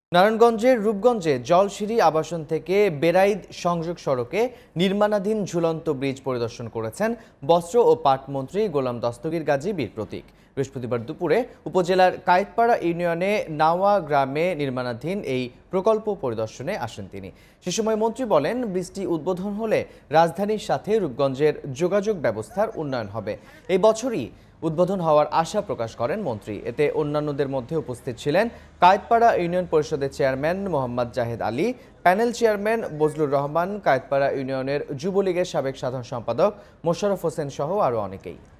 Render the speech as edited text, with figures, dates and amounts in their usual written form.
নারায়ণগঞ্জের রূপগঞ্জে জলসিঁড়ি আবাসন থেকে বেড়াইদ সংযোগ সড়কে নির্মাণাধীন ঝুলন্ত ব্রিজ পরিদর্শন করেছেন বস্ত্র ও পাট মন্ত্রী গোলাম দস্তগীর গাজী বীর প্রতীক। বৃহস্পতিবার দুপুরে উপজেলার কায়েতপাড়া ইউনিয়নে নাওয়া গ্রামে নির্মাণাধীন এই প্রকল্প পরিদর্শনে আসেন তিনি। সে সময় মন্ত্রী বলেন, ব্রিজটি উদ্বোধন হলে রাজধানীর সাথে রূপগঞ্জের যোগাযোগ ব্যবস্থার উন্নয়ন হবে। এই বছরই উদ্বোধন হওয়ার আশা প্রকাশ করেন মন্ত্রী। এতে অন্যান্যদের মধ্যে উপস্থিত ছিলেন কায়েতপাড়া ইউনিয়ন পরিষদের chairman Mohammad Jahed Ali, panel chairman Bazlur Rahman, Kayetpara ইউনিয়নের যুবলীগের সাবেক সাধারণ সম্পাদক মোশাররফ হোসেন সহ আরও অনেকেই।